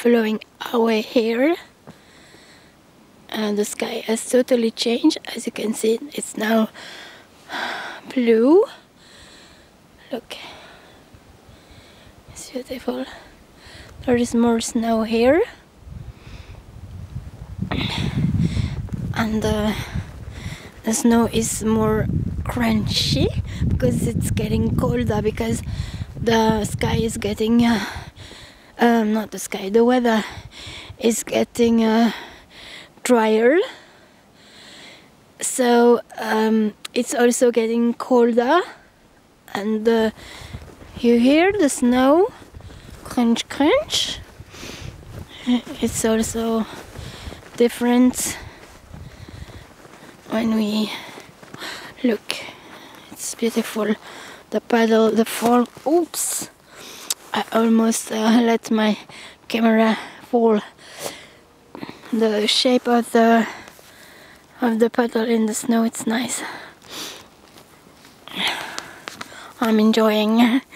following our here. And the sky has totally changed. As you can see, it's now blue. Look, it's beautiful. There is more snow here, and the snow is more crunchy because it's getting colder, because the sky is getting not the sky, the weather is getting drier, so it's also getting colder, and you hear the snow crunch crunch. It's also different when we look. It's beautiful. The paddle, the fall. Oops! I almost let my camera fall. The shape of the puddle in the snow, it's nice. I'm enjoying.